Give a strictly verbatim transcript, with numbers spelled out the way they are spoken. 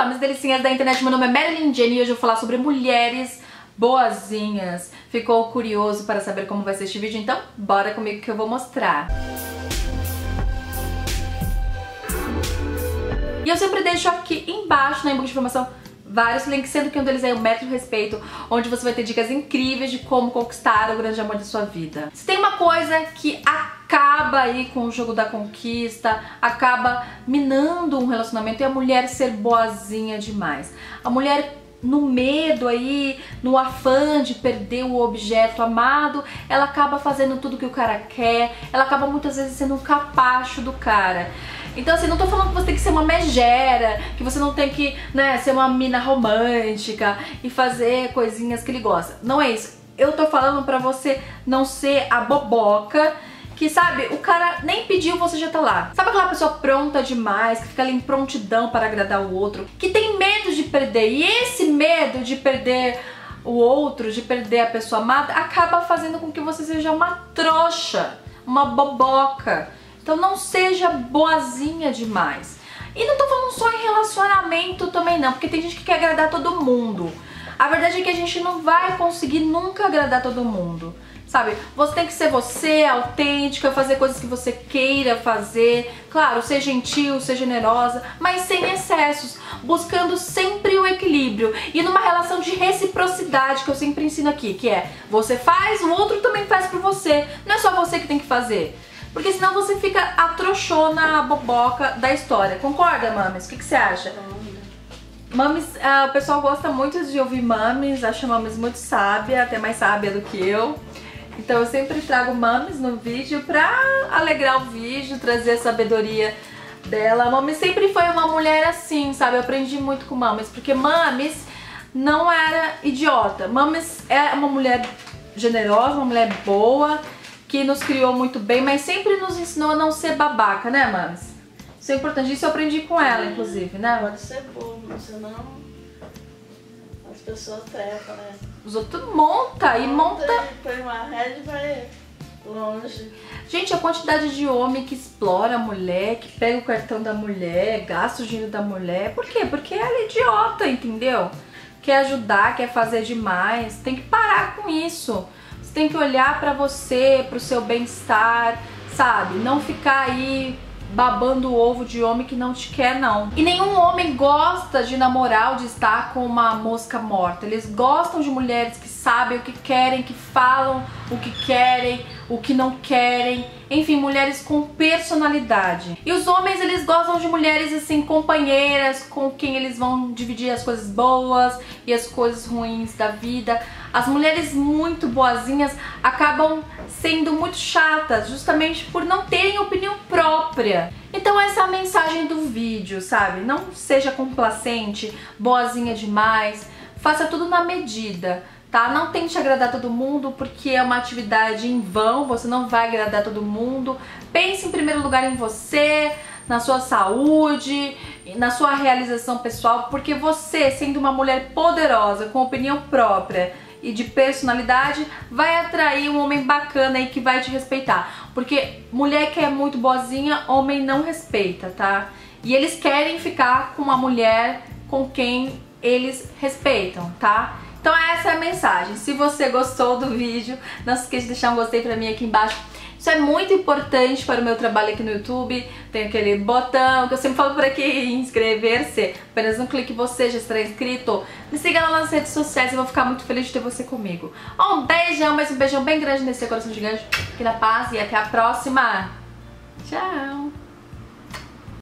Olá, minhas delicinhas da internet, meu nome é Marilyn Jenny e hoje eu vou falar sobre mulheres boazinhas. Ficou curioso para saber como vai ser este vídeo? Então bora comigo que eu vou mostrar. E eu sempre deixo aqui embaixo na inbox de informação vários links, sendo que um deles é o Método Respeito, onde você vai ter dicas incríveis de como conquistar o grande amor da sua vida. Se tem uma coisa que acaba aí com o jogo da conquista, acaba minando um relacionamento, é a mulher ser boazinha demais. A mulher no medo aí, no afã de perder o objeto amado, ela acaba fazendo tudo que o cara quer, ela acaba muitas vezes sendo um capacho do cara. Então assim, não tô falando que você tem que ser uma megera, que você não tem que, né, ser uma mina romântica e fazer coisinhas que ele gosta. Não é isso. Eu tô falando pra você não ser a boboca que, sabe, o cara nem pediu, você já tá lá. Sabe aquela pessoa pronta demais, que fica ali em prontidão para agradar o outro, que tem medo de perder, e esse medo de perder o outro, de perder a pessoa amada, acaba fazendo com que você seja uma trouxa, uma boboca. Então não seja boazinha demais. E não tô falando só em relacionamento também não, porque tem gente que quer agradar todo mundo. A verdade é que a gente não vai conseguir nunca agradar todo mundo, sabe? Você tem que ser você, autêntica, fazer coisas que você queira fazer. Claro, ser gentil, ser generosa, mas sem excessos, buscando sempre o equilíbrio. E numa relação de reciprocidade, que eu sempre ensino aqui, que é você faz, o outro também faz por você. Não é só você que tem que fazer. Porque senão você fica a trouxona, a boboca da história. Concorda, Mames? O que, que você acha? Mames, uh, o pessoal gosta muito de ouvir Mames, acha Mames muito sábia, até mais sábia do que eu. Então eu sempre trago Mames no vídeo pra alegrar o vídeo, trazer a sabedoria dela. A Mames sempre foi uma mulher assim, sabe? Eu aprendi muito com Mames, porque Mames não era idiota. Mames é uma mulher generosa, uma mulher boa, que nos criou muito bem, mas sempre nos ensinou a não ser babaca, né, Mames? Isso é importante, isso eu aprendi com ela, inclusive, né? Pode ser bobo, senão as pessoas trepam, né? Os outros monta e monta... Põe uma rede e vai longe. Gente, a quantidade de homem que explora a mulher, que pega o cartão da mulher, gasta o dinheiro da mulher. Por quê? Porque ela é idiota, entendeu? Quer ajudar, quer fazer demais. Tem que parar com isso. Você tem que olhar pra você, pro seu bem-estar, sabe? Não ficar aí babando o ovo de homem que não te quer, não. E nenhum homem gosta de namorar ou de estar com uma mosca morta. Eles gostam de mulheres que sabem o que querem, que falam o que querem, o que não querem. Enfim, mulheres com personalidade. E os homens, eles gostam de mulheres assim, companheiras, com quem eles vão dividir as coisas boas e as coisas ruins da vida. As mulheres muito boazinhas acabam sendo muito chatas, justamente por não terem opinião própria. Então essa é a mensagem do vídeo, sabe? Não seja complacente, boazinha demais, faça tudo na medida, tá? Não tente agradar todo mundo, porque é uma atividade em vão, você não vai agradar todo mundo. Pense em primeiro lugar em você, na sua saúde, na sua realização pessoal, porque você, sendo uma mulher poderosa, com opinião própria e de personalidade, vai atrair um homem bacana aí que vai te respeitar. Porque mulher que é muito boazinha, homem não respeita, tá? E eles querem ficar com uma mulher com quem eles respeitam, tá? Então essa é a mensagem. Se você gostou do vídeo, não se esqueça de deixar um gostei pra mim aqui embaixo. Isso é muito importante para o meu trabalho aqui no YouTube. Tem aquele botão que eu sempre falo por aqui, inscrever-se. Apenas um clique você já estará inscrito. Me siga lá nas redes sociais, eu vou ficar muito feliz de ter você comigo. Um beijão, mas um beijão bem grande nesse coração gigante. Aqui na paz e até a próxima. Tchau!